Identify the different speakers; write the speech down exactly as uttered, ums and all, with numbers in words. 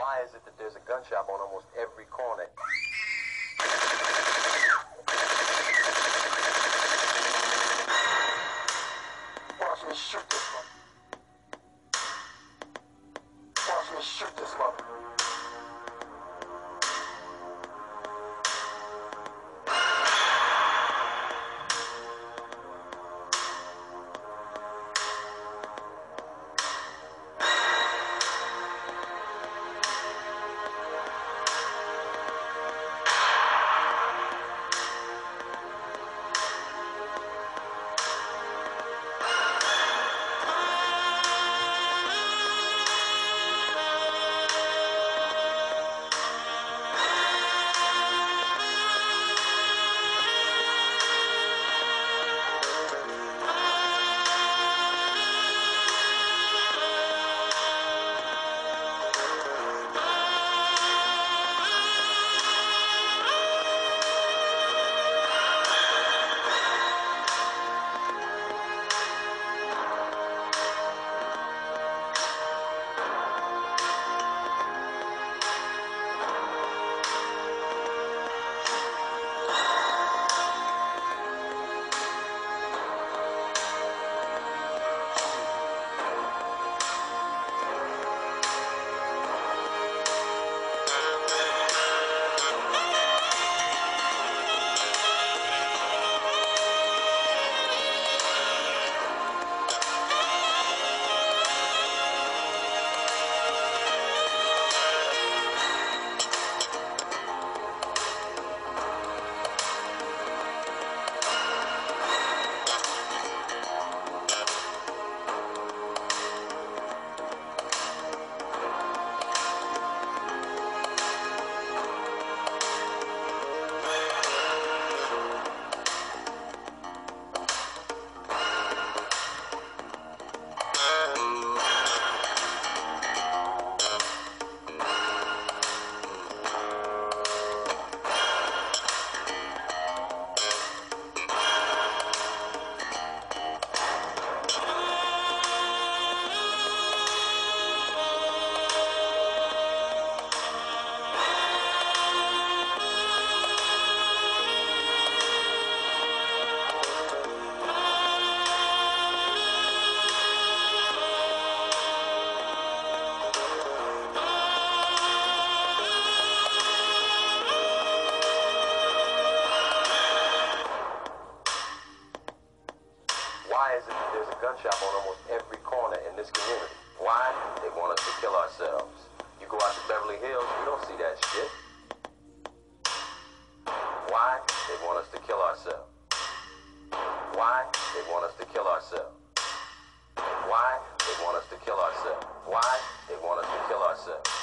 Speaker 1: Why is it that there's a gun shop on almost every corner? Watch me shoot this one. Watch me shoot this one. Why is it that there's a gun shop on almost every corner in this community? Why? They want us to kill ourselves. You go out to Beverly Hills, you don't see that shit. Why? They want us to kill ourselves. Why? They want us to kill ourselves. Why? They want us to kill ourselves. Why? They want us to kill ourselves.